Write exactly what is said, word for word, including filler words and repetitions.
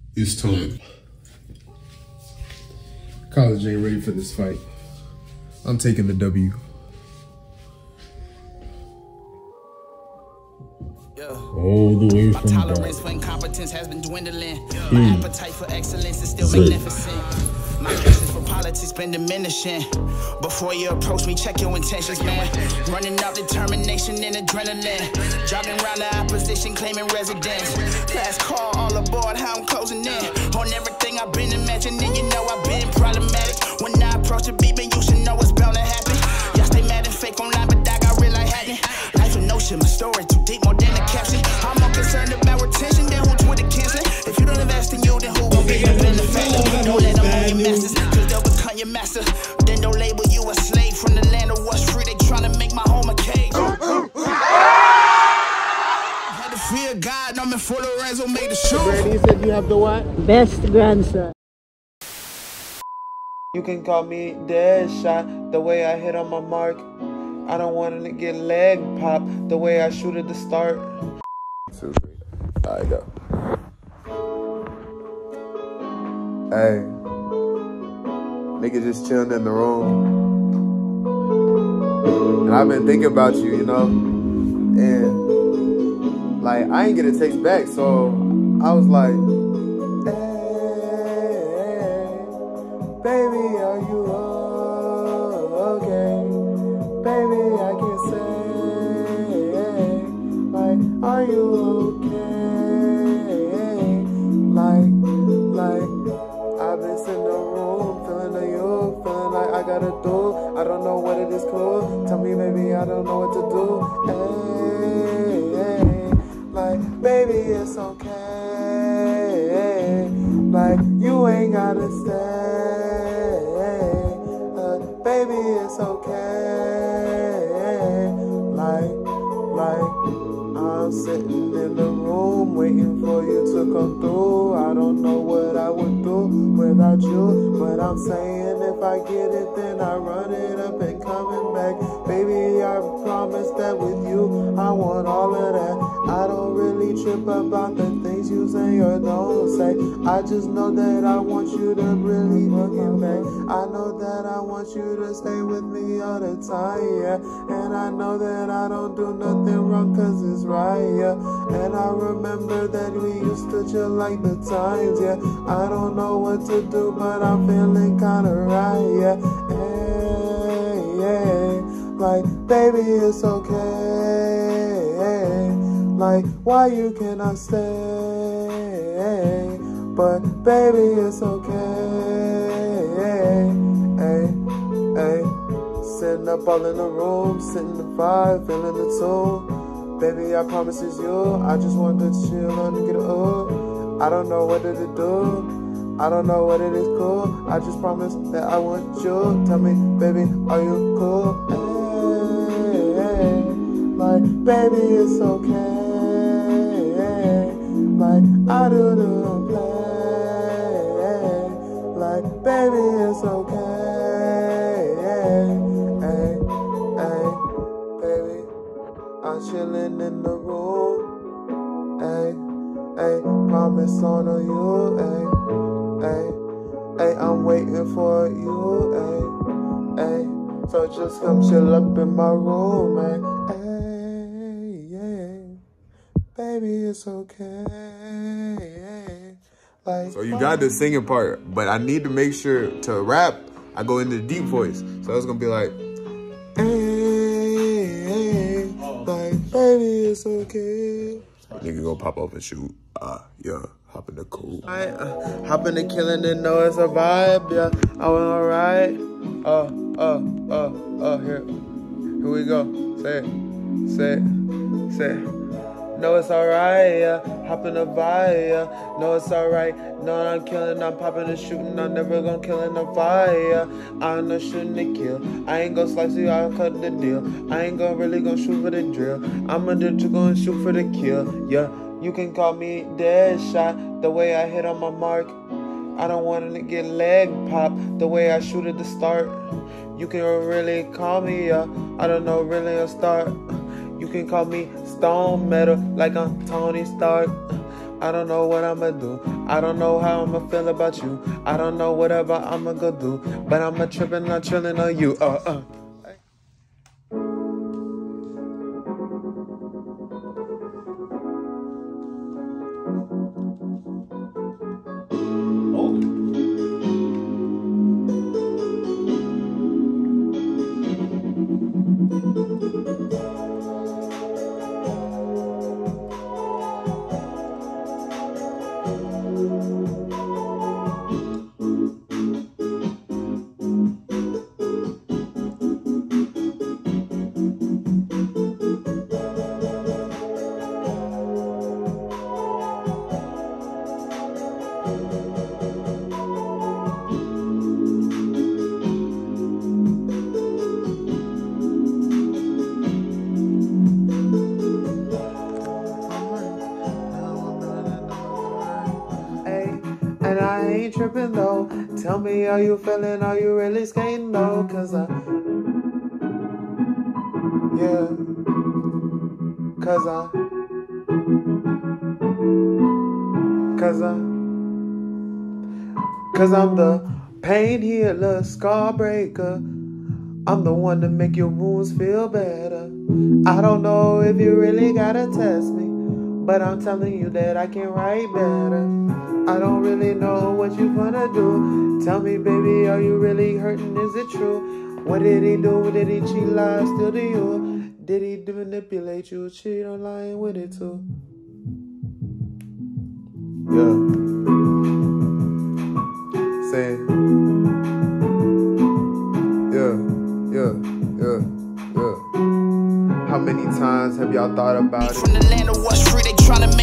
It's time. College ain't ready for this fight. I'm taking the W. All the way My from tolerance God. for incompetence has been dwindling. Hmm. My appetite for excellence is still Zay. magnificent. My patience for politics been diminishing. Before you approach me, check your intentions, man. Running out determination and adrenaline. Jogging around the opposition, claiming residence. Last call, all aboard, how I'm closing in. On everything I've been imagining, you know I've been problematic. When I approach a beat, man, you should know what's bound to happen. Y'all stay mad and fake online, but I got real life happening. Life in notion, my story too deep, more than a caption. I'm more concerned about retention than who Twitter canceling. If you don't invest in you, then who gon' be your benefactor? Don't let them own your masters, cause they'll become your master. Then don't label you a slave from the land of what's free. They tryna make my home a cage. Had to fear God, I'm in full Lorenzo, made the shoe. Brady said you have the what? Best grandson. You can call me Deadshot, the way I hit on my mark. I don't want to get leg pop, the way I shoot at the start. Two, three. Alright, go. Hey. Nigga just chilling in the room. And I've been thinking about you, you know? And, like, I ain't get a text back, so I was like, hey, baby, are you okay? Baby, I can say, like, are you okay? Like, like, I've been sitting in the room, feeling like you, feeling like I gotta do. I don't know what it is cool. Tell me, baby, I don't know what to do. Hey, hey, like, baby, it's okay. Like, you ain't gotta stay. Uh, baby, it's okay. Like, like, I'm sitting in the room waiting for you to come through. I don't know what I would do without you, but I'm saying if I get it, then I run it up and coming back. Baby, I promise that with you, I want all of that. I don't really trip about the things you say or don't say. I just know that I want you to really look it back. I know that I want you to stay with me all the time, yeah. And I know that I don't do nothing wrong cause it's right, yeah. And I remember that we used to chill like the times, yeah. I don't know what to do, but I'm feeling kinda right, yeah. Hey, yeah. Like, baby, it's okay. Like, why you cannot stay? But, baby, it's okay. Hey, hey. Sitting up all in the room, sitting the vibe, feeling the tune. Baby, I promise it's you. I just want to chill on and get it up. I don't know what to do. I don't know what it is cool. I just promise that I want you. Tell me, baby, are you cool? Hey, hey. Like, baby, it's okay. Like, I do the play. Like, baby, it's okay. Hey, hey, baby, I'm chilling in the room. Hey, hey, promise on you. Hey, hey, hey, I'm waiting for you. Hey, hey, so just come chill up in my room. Hey, hey, yeah, baby, it's okay. Like, so you got the singing part, but I need to make sure to rap, I go into the deep voice. So it's gonna be like, hey, hey, like, baby, it's okay. Nigga gonna pop up and shoot. Ah, uh, yeah, hop in the cool. I, uh, hop in the killing and know it's a vibe, yeah. I went alright. Uh, uh, uh, uh, here. Here we go. Say it. Say it. Say it. No, it's alright, yeah. Hop in the vibe, yeah. No, it's alright. No, I'm killing, I'm popping and shooting. I'm never gonna kill in the fire, yeah. I'm not shooting to kill. I ain't gonna slice you, I'll cut the deal. I ain't gonna really gonna shoot for the drill. I'm gonna just gonna shoot for the kill, yeah. You can call me Deadshot, the way I hit on my mark. I don't want to get leg pop, the way I shoot at the start. You can really call me, yeah. I don't know, really a start. You can call me Stone Metal, like I'm Tony Stark. I don't know what I'ma do. I don't know how I'ma feel about you. I don't know whatever I'ma go do. But I'ma trippin', not trillin' on you. Uh, uh. And I ain't trippin' though. Tell me how you feelin', are you really skating though? Cause I, yeah, cause I, cause I, cause I'm the pain healer, scar breaker. I'm the one to make your wounds feel better. I don't know if you really gotta test me, but I'm telling you that I can write better. I don't really know what you gonna do. Tell me, baby, are you really hurting? Is it true? What did he do? Did he cheat, lie, still to you? Did he manipulate you, cheat, or lying with it too? Yeah. Say it. Yeah, yeah, yeah, yeah. How many times have y'all thought about it? From the land of what's free, they tryna